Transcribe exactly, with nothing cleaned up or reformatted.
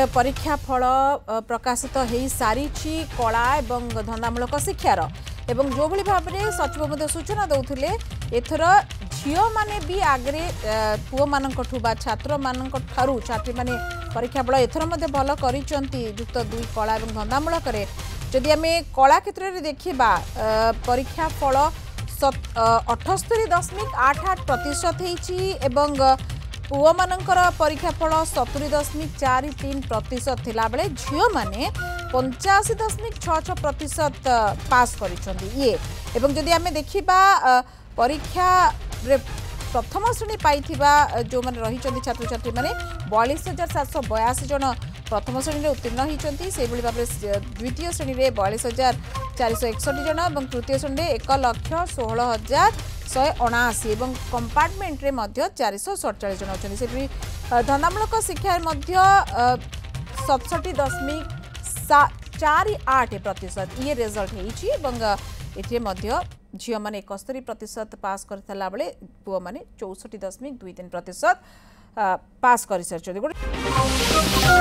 परीक्षा फल प्रकाशित हो सारी कला एवं धंदामूलक शिक्षार एवं जो भली भाव में सचिव मध्य सूचना दौले एथर झील माने भी आगे पुओ मानकठु बा छात्र मानक ठारू छात्री माने परीक्षा फल एथर मध्य भल करिसंती युक्त दुई कला एवं धंदामूलक जदि आम कला क्षेत्र में देखा परीक्षा फल अठस्तरी दशमिक आठ आठ प्रतिशत होती पुओ मानकर परीक्षा फल सतुरी दशमिक चार तीन प्रतिशत थिला बेले झील माने पंचाशी दशमिक छः छः प्रतिशत पास करिसंती ये एवं जदि आम देखा परीक्षा प्रथम श्रेणी पाइथिबा जो माने रही छात्र छात्री माने बयालीस हजार सात सौ बयासी जन प्रथम श्रेणी में उत्तीर्ण होती से भाव में द्वितीय श्रेणी में बयालीस हजार चार सौ एकसठ जन और तृतीय श्रेणी में एक लक्ष षोल हजार शहे अणाशी और कंपार्टमेंट रे चार सौ सड़चाश जन अच्छे से धंदामूलक शिक्षा सतसठी दशमिक चार आठ प्रतिशत ये रिजल्ट होती झील मैंने एकस्तरी प्रतिशत पास करता बेले पुओ मैंने चौसठी दशमिक दुई तीन प्रतिशत पास कर सारी।